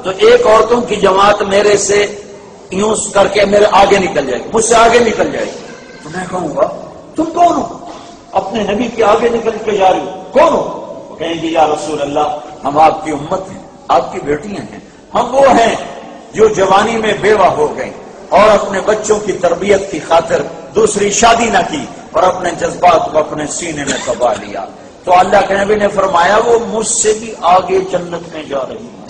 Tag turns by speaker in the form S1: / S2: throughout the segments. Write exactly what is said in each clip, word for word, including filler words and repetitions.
S1: تو ایک عورتوں کی جماعت میرے سے یوں کر کے میرے آگے نکل جائے گی، مجھ سے آگے نکل جائے گی، تو میں کہوں گا تم کون ہو؟ اپنے نبی کے آگے نکل کے جا رہی ہو، کون ہو؟ وہ کہیں گے یا رسول اللہ ہم آپ کی امت ہیں، آپ کی بیٹیاں ہیں، ہم وہ ہیں جو جوانی میں بیوہ ہو گئے اور اپنے بچوں کی تربیت کی خاطر دوسری شادی نہ کی اور اپنے جذبات کو اپنے سینے میں دبا لیا۔ تو اللہ کے نبی نے فرمایا وہ مجھ سے بھی آگے جنت میں جا رہی ہے۔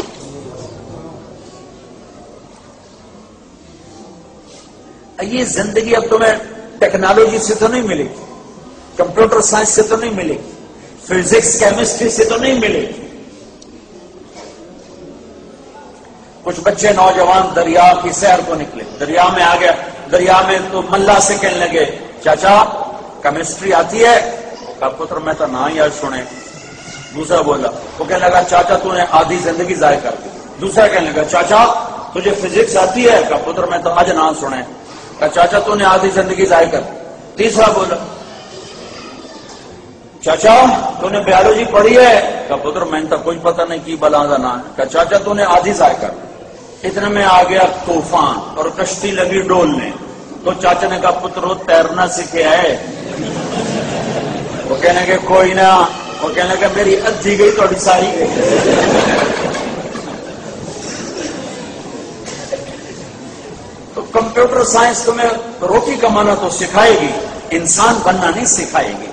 S1: یہ زندگی اب تمہیں ٹیکنالوجی سے تو نہیں ملے گی، کمپیوٹر سائنس سے تو نہیں ملے گی، فزکس کیمسٹری سے تو نہیں ملے گی۔ کچھ بچے نوجوان دریا کی سیر کو نکلے، دریا میں آ گیا، دریا میں تو ملا سے کہنے لگے چاچا کیمسٹری آتی ہے؟ کہا پتر میں تو نہ ہی آج سنے۔ دوسرا بولا، وہ کہنے لگا چاچا تو نے آدھی زندگی ضائع کر دی۔ دوسرا کہنے لگا چاچا تجھے فزکس آتی ہے؟ کہا پتر میں تو آج نہ سنے۔ کہا چاچا تو نے آدھی زندگی ضائع کر دی۔ تیسرا بولا چاچا تو نے بیالوجی پڑھی ہے؟ کہا پتر میں نے تو کچھ پتہ نہیں کی بلا دا نہ ہے۔ کہا چاچا تو نے آدھی ضائع کر دی۔ اتنے میں آ گیا طوفان اور کشتی لگی ڈولنے، تو چاچا نے کہا پتر تیرنا سیکھے ہے؟ وہ کہنے کہ کوئی نہ، وہ کہنے کہ میری ادھی گئی تھوڑی ساری گئی۔ تو کمپیوٹر سائنس تمہیں روٹی کمانا تو سکھائے گی، انسان بننا نہیں سکھائے گی۔